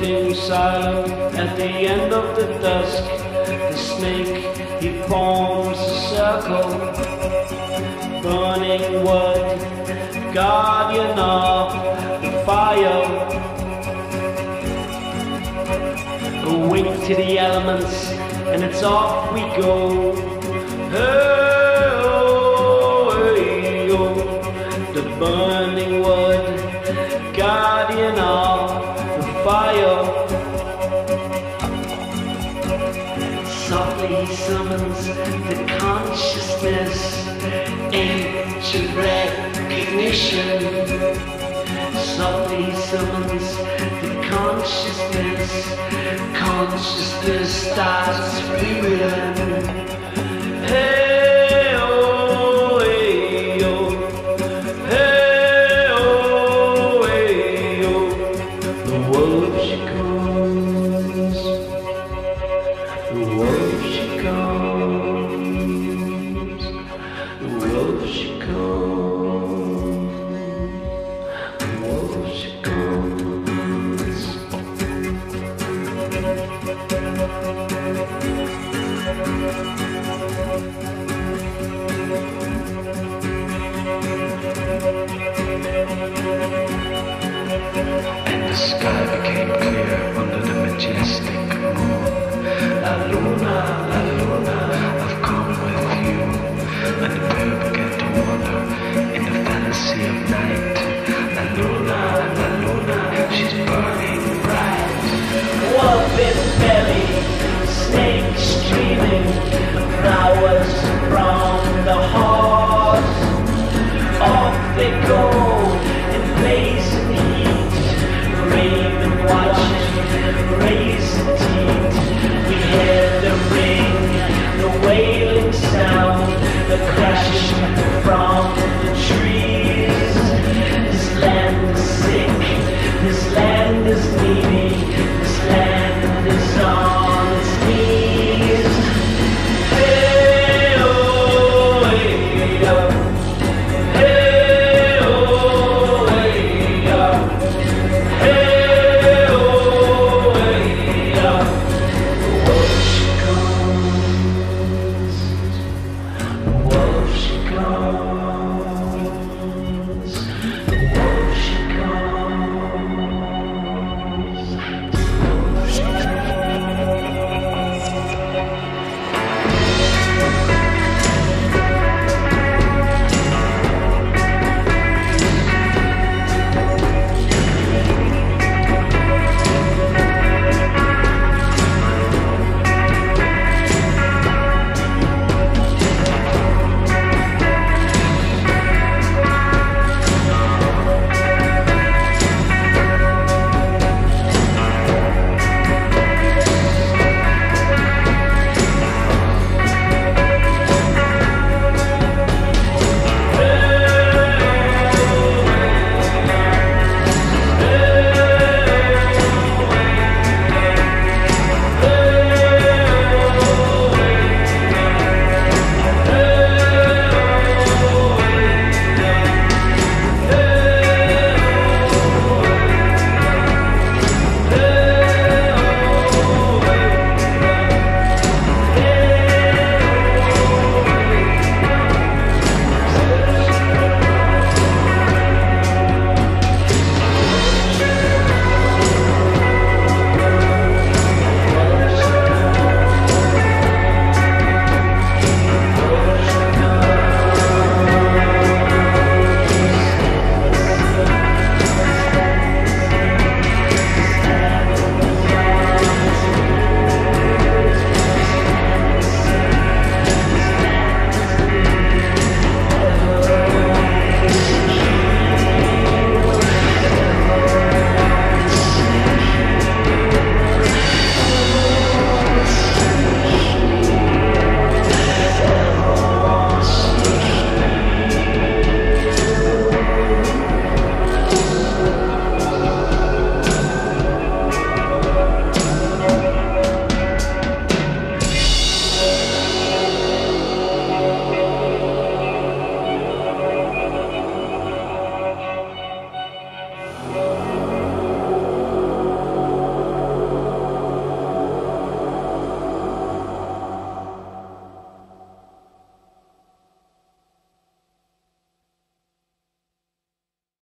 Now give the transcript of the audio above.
waiting silent at the end of the dusk. The snake, he forms a circle, burning wood, guardian of the fire. A wink to the elements, and it's off we go. Hey, oh, hey, oh. The burning wood, guardian of the fire. Softly he summons the consciousness, ancient recognition. Softly he summons the consciousness, consciousness starts rewritten. Hey, oh, hey, oh. Hey, oh, hey, oh. The wolf she comes, the wolf she comes, the wolf she comes, the wolf she comes. And the sky became clear under the majestic